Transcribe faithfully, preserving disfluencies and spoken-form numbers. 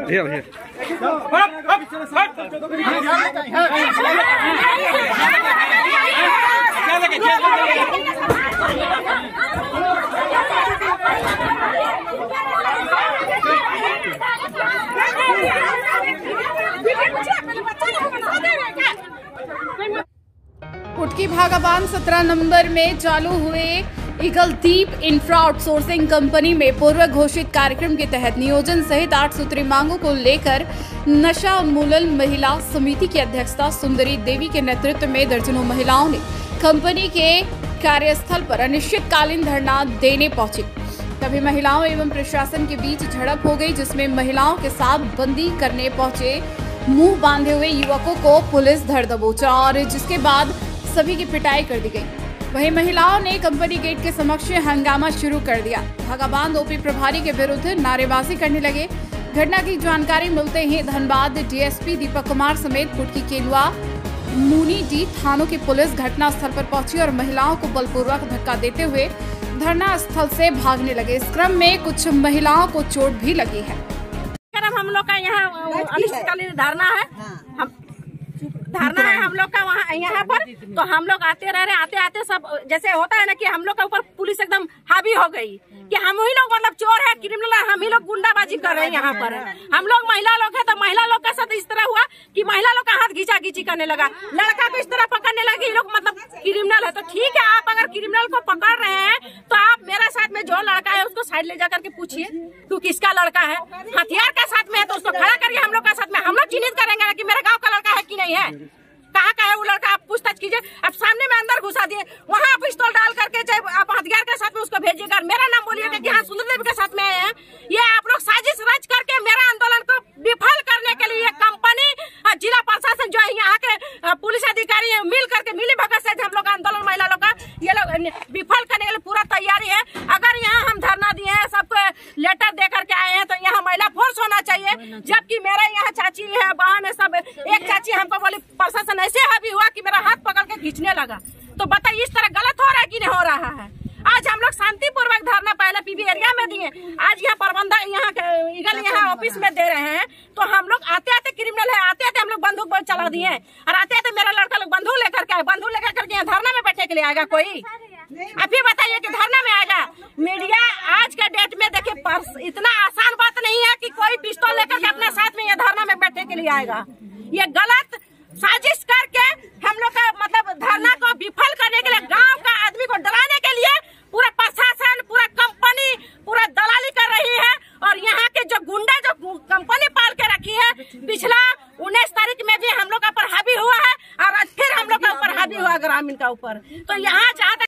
Here, here. कुटकी भागाबान सत्रह number में चालू हुए ईगलदीप इंफ्रा आउटसोर्सिंग कंपनी में पूर्व घोषित कार्यक्रम के तहत नियोजन सहित आठ सूत्री मांगों को लेकर नशा उन्मूलन महिला समिति की अध्यक्षता सुंदरी देवी के नेतृत्व में दर्जनों महिलाओं ने कंपनी के कार्यस्थल पर अनिश्चितकालीन धरना देने पहुंची। तभी महिलाओं एवं प्रशासन के बीच झड़प हो गई, जिसमें महिलाओं के साथ बंदी करने पहुंचे मुंह बांधे हुए युवकों को पुलिस धर दबोचा और जिसके बाद सभी की पिटाई कर दी गई। वहीं महिलाओं ने कंपनी गेट के समक्ष हंगामा शुरू कर दिया। भागाबान ओपी प्रभारी के विरुद्ध नारेबाजी करने लगे। घटना की जानकारी मिलते ही धनबाद डीएसपी दीपक कुमार समेत कुटकी केलुआ मुनी डी थानों की पुलिस घटना स्थल पर पहुंची और महिलाओं को बलपूर्वक धक्का देते हुए धरना स्थल से भागने लगे। इस क्रम में कुछ महिलाओं को चोट भी लगी है। हम लोग का यहाँ अनिश्चितकालीन धरना है, हम धरना है हम लोग का वहाँ यहाँ पर। तो हम लोग आते रह रहे आते आते सब जैसे होता है ना कि हम लोग के ऊपर पुलिस एकदम हावी हो गई कि हम ही लोग मतलब चोर है, क्रिमिनल है, हम ही लोग गुंडाबाजी कर रहे हैं यहाँ पर। हम लोग महिला लोग हैं तो महिला लोग के साथ इस तरह हुआ कि महिला लोग का हाथ घींचा घींची करने लगा, लड़का को इस तरह पकड़ने लगे। ये लोग मतलब क्रिमिनल है तो ठीक है, आप अगर क्रिमिनल को पकड़ रहे हैं तो आप मेरे साथ में जो लड़का है उसको साइड ले जाकर के पूछिए तू किसका लड़का है। हथियार के साथ में है तो उसको खड़ा करिए हम लोग के साथ में, हम लोग चिन्हित करेंगे कि मेरे गाँव का लड़का है कि नहीं है, कहाँ का है वो लड़का, आप पूछताछ कीजिए। आप सामने में अंदर घुसा दिए, वहाँ आप पिस्तौल डाल करके चाहे आप हथियार के साथ में उसको भेजिएगा, मेरा नाम बोलिएगा कि हाँ सुंदर देवी के साथ में आए हैं। ये आप लोग साजिश रच करके मेरा आंदोलन को विफल करने के लिए कंपनी जिला प्रशासन जो है यहाँ के पुलिस अधिकारी मिल करके मिली भगत से हम लोग आंदोलन महिला लोग का ये लोग विफल करने के लिए पूरा तैयारी है। अगर यहाँ हम धरना दिए हैं, सबको लेटर दे करके आए हैं तो यहाँ महिला फोर्स होना चाहिए। जबकि मेरा यहाँ चाची है, बहन है, सब एक चाची हमको बोली प्रशासन ऐसे हावी हुआ कि मेरा हाथ पकड़ के खींचने लगा। तो बताइए इस तरह गलत हो रहा है कि नहीं हो रहा है। आज हम लोग शांतिपूर्वक धरना पहले पीबी एरिया में दिए, आज यहाँ प्रबंधक यहाँ ईगल यहाँ ऑफिस में दे रहे हैं। तो हम लोग आते आते क्रिमिनल है, आते आते हम लोग बंदूक बल चला दिए और आते आते मेरा लड़का लोग बंदूक लेकर के बंदूक लेकर करके यहाँ धरना में बैठने के लिए आएगा कोई? आप ही बताइए कि धरना में आएगा? मीडिया आज के डेट में देखिए इतना आसान बात नहीं है कि कोई पिस्तौल लेकर के अपने साथ में ये धरना में बैठने के लिए आएगा। ये गलत साजिश करके हम लोग का मतलब धरना को विफल करने के लिए, गांव का आदमी को डराने के लिए पूरा प्रशासन पूरा कंपनी पूरा दलाली कर रही है। और यहाँ के जो गुंडा जो कंपनी पाल के रखी है, पिछला उन्नीस तारीख में भी हम लोग का ऊपर हावी हुआ है और आज फिर हम लोग का ऊपर हावी हुआ ग्रामीण का ऊपर। तो यहाँ जहाँ